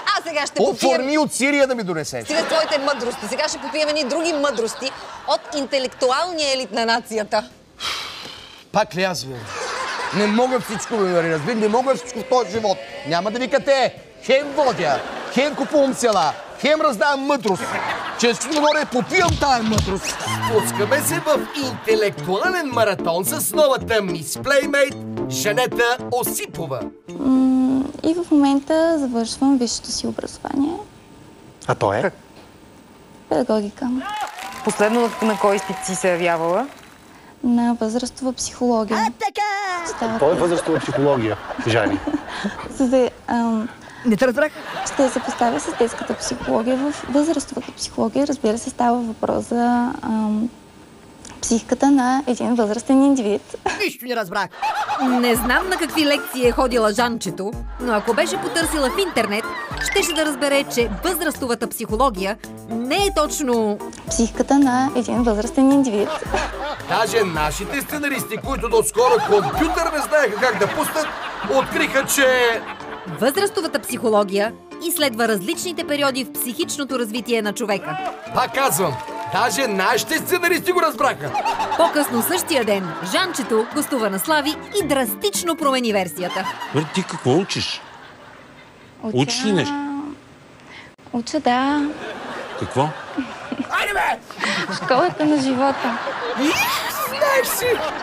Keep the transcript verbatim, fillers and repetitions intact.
А сега ще попием... Форми от Сирия да ми донесеш. Сега твоите мъдрости. Сега ще попием едни други мъдрости от интелектуалния елит на нацията. Пак ли аз, бе? Не мога всичко, бе, разбира. Не мога всичко в този живот. Няма да ви кате. Хем водя, хем купувам села, хем раздавам мъдрост. Често говоря, попивам тая мъдрост. Спускаме се в интелектуален маратон с новата мис Плеймейт Жанета Осипова. М- и в момента завършвам висшето си образование. А то е? Педагогика. Последно на кой изпит си се явявала? На възрастова психология. А, така! То е възрастова психология, Жани. За, ам, Не те разбрах. ще се поставя с детската психология. В възрастовата психология, разбира се, става въпрос за ам, психиката на един възрастен индивид. Нищо не разбрах. Не знам на какви лекции е ходила Жанчето, но ако беше потърсила в интернет, щеше да разбере, че възрастовата психология не е точно... Психиката на един възрастен индивид. Даже нашите сценаристи, които доскоро компютър не знаеха как да пуснат, откриха, че... Възрастовата психология изследва различните периоди в психичното развитие на човека. Пак казвам, даже нашите сценаристи го разбраха. По-късно същия ден Жанчето гостува на Слави и драстично промени версията. Добре, ти какво учиш? Уча... Учиш ли нещо? Уча, да. Какво? Айде бе! Школата на живота. Знаеш си!